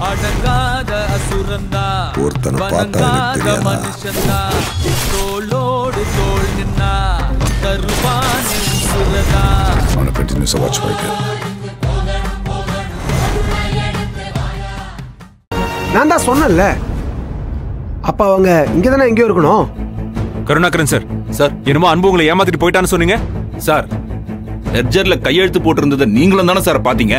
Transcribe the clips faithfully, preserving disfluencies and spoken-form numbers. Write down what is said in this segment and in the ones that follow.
அடங்காத அசுரந்தா ஒருத்தனை பார்த்தா எனக்கு மனுஷந்தா தோளோடு தோள் நின்னா கருவானி உசுரதா. அவனை கண்டினியூஸா வாட்ச் பண்ணிட்டு. நான் தான் சொன்னேன்ல, அப்ப அவங்க இங்க தானே எங்கேயோ இருக்கணும். கருணாகரன் சார், சார் என்னமோ அன்பு உங்களை ஏமாத்திட்டு போயிட்டான்னு சொன்னீங்க சார். லெட்ஜர்ல கையெழுத்து போட்டிருந்ததை நீங்களும் தானே சார் பாத்தீங்க?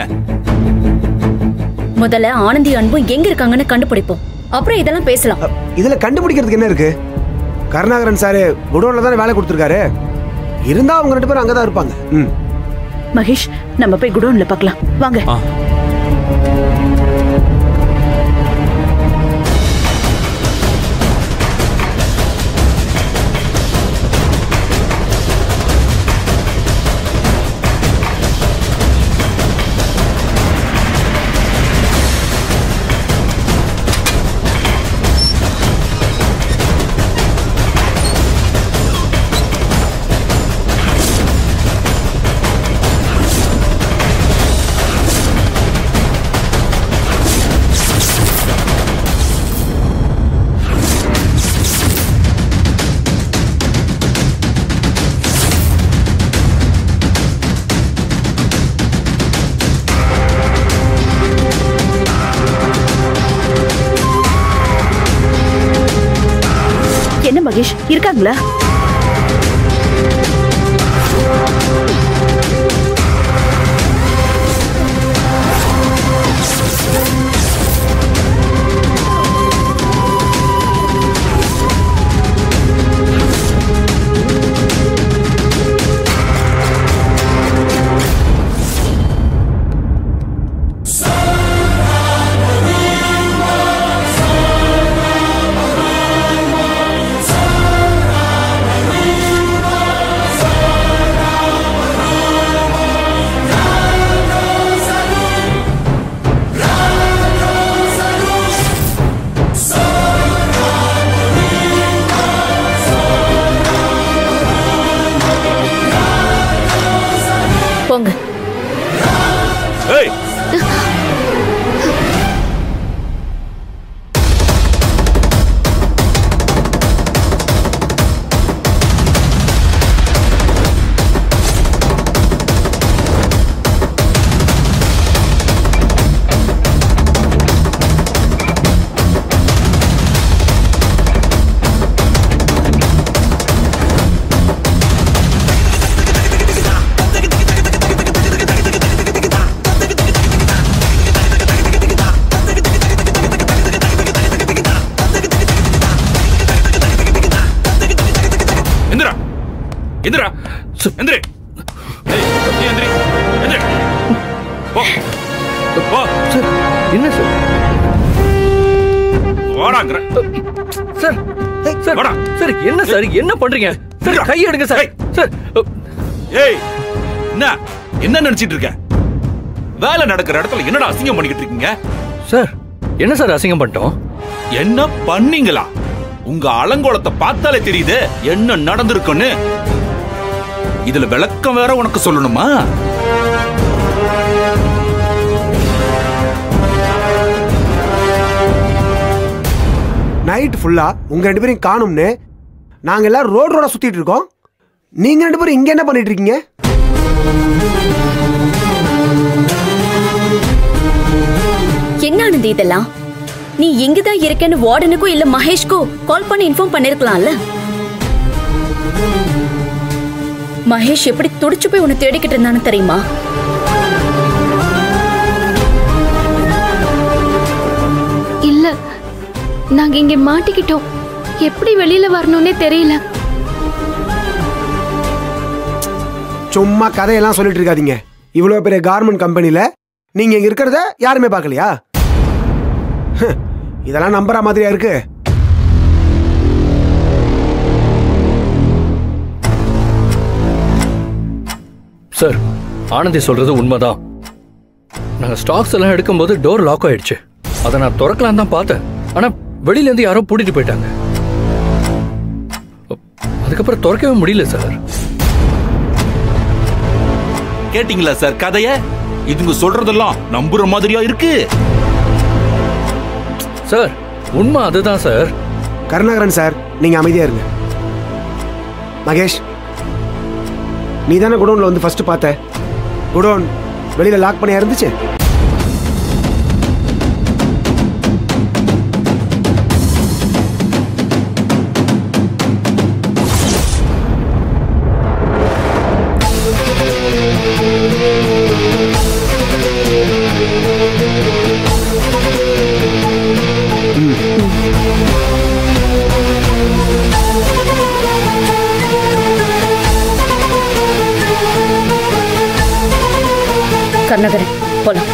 முதல்ல ஆனந்தி அன்பும் எங்க இருக்காங்கன்னு கண்டுபிடிப்போம், அப்புறம் இதெல்லாம் பேசலாம். இதுல கண்டுபிடிக்கிறதுக்கு என்ன இருக்கு? கருணாகரன் சாரு குடோன்ல தானே வேலை கொடுத்துருக்காரு. இருந்தா அவங்க ரெண்டு பேரும் அங்கதான் இருப்பாங்க. ம் மகேஷ், நம்ம போய் குடோன்ல பார்க்கலாம் வாங்க. என்ன மகேஷ், இருக்காங்களா? போங்க. ஏய், எந்திரா எந்திரி. ஏய், நீ எந்திரி. எந்திரி. போ. போ. சார், என்ன சார்? வாடாங்கற. சார், சார், வாடா. சார், என்ன சார்? என்ன பண்றீங்க? சார், கை எடுங்க சார். சார். ஏய், என்ன? என்ன நினைச்சிட்டு இருக்க? வேலை நடக்கிற இடத்துல என்னடா அசிங்கம் பண்ணிக்கிட்டு இருக்கீங்க? சார், என்ன சார் அசிங்கம் பண்ணிட்டோம்? என்ன பண்ணீங்களா? உங்க அலங்கோலத்தை பார்த்தாலே தெரியுது என்ன நடந்திருக்குன்னு. இதுல விளக்கம் வேற உனக்கு சொல்லணுமா? நைட் ஃபுல்லா உங்க ரெண்டு பேரும் காணும்னு நாங்க எல்லாரும் ரோடு ரோட சுத்திட்டு இருக்கோம். நீங்க ரெண்டு பேரும் இங்க என்ன பண்ணிட்டு இருக்கீங்க? என்ன ஆனந்தி இதெல்லாம்? நீ எங்கதான் இருக்கேன்னு வார்டனுக்கும் இல்ல மகேஷ்க்கும் கால் பண்ணி இன்ஃபார்ம் பண்ணிருக்கலாம்ல. மகேஷ் எப்படி துடிச்சு போய் உன்னை தேடிக்கிட்டு இருந்தான்னு தெரியுமா? இல்ல, நாங்க இங்க மாட்டிக்கிட்டோம். எப்படி வெளியில வரணும்னே தெரியல. சும்மா கதையெல்லாம் சொல்லிட்டு இருக்காதீங்க. இவ்வளவு பெரிய கார்மெண்ட் கம்பெனில நீங்க இங்க இருக்கிறத யாருமே பார்க்கலையா? இதெல்லாம் நம்புற மாதிரியா இருக்கு? சார், ஆனந்தி சொல்றது உண்மைதான். நாங்க ஸ்டாக்ஸ் எல்லாம் எடுக்கும்போது டோர் லாக் ஆயிடுச்சு. அதை நான் திறக்கலாம் தான் பார்த்தேன். ஆனா வெளியில இருந்து யாரோ பூட்டிட்டு போயிட்டாங்க. அதுக்கப்புறம் திறக்கவே முடியல சார். கேட்டீங்களா சார் கதைய? இதுங்க சொல்றதெல்லாம் நம்புற மாதிரியா இருக்கு? சார் உண்மை அதுதான் சார். கருணாகரன் சார், நீங்க அமைதியா இருங்க. மகேஷ், நீ தானே குடோன்ல வந்து ஃபர்ஸ்ட் பார்த்த? குடோன் வெளியில லாக் பண்ணியா இருந்துச்சு? கருணாகரன் போலாம்.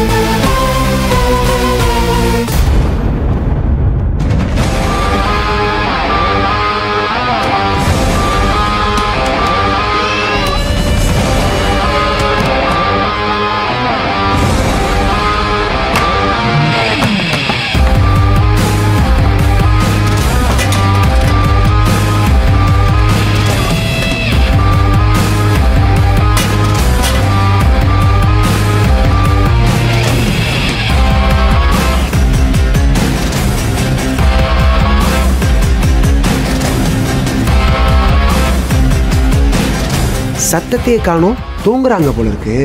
சத்தத்தையே காணோம், தூங்குறாங்க போல இருக்கு.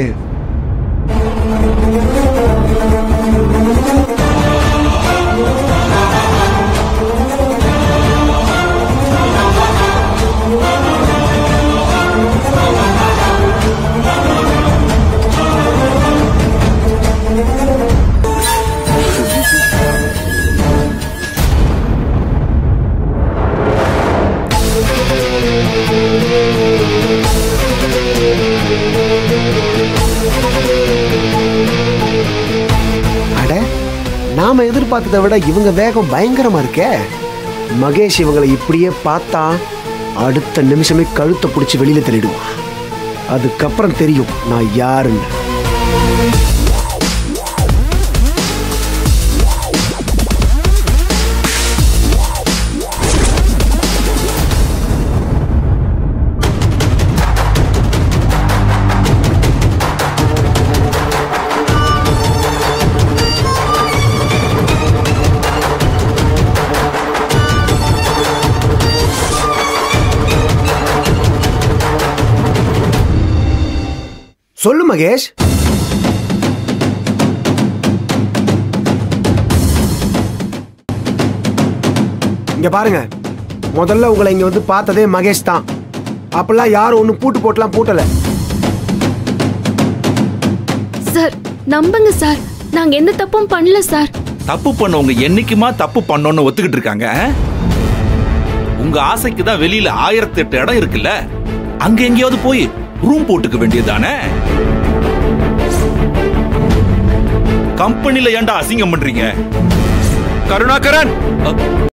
நாம எதிர்பார்த்ததை விட இவங்க வேகம் பயங்கரமா இருக்கே. மகேஷ் இவங்களை இப்படியே பார்த்தா அடுத்த நிமிஷமே கழுத்தை பிடிச்சி வெளியில தள்ளிடுவான். அதுக்கப்புறம் தெரியும் நான் யாருன்னு. சொல்லு மகேஷ். இங்க பாருங்க, முதல்ல உங்களை இங்க வந்து பார்த்ததே மகேஷ் தான். அப்பெல்லாம் யாரும் ஒண்ணு பூட்டு போட்டுலாம் பூட்டல. சார் நம்புங்க சார், நாங்க எந்த தப்பும் பண்ணல சார். தப்பு பண்ணவங்க என்னைக்குமா தப்பு பண்ணோன்னு ஒத்துக்கிட்டு இருக்காங்க? உங்க ஆசைக்கு தான் வெளியில ஆயிரத்தி எட்டு இடம் இருக்குல்ல, அங்க எங்கேயாவது போய் ரூம் போட்டுக்க வேண்டியதானே? கம்பெனில ஏன்டா அசிங்கம் பண்றீங்க? கருணாகரன்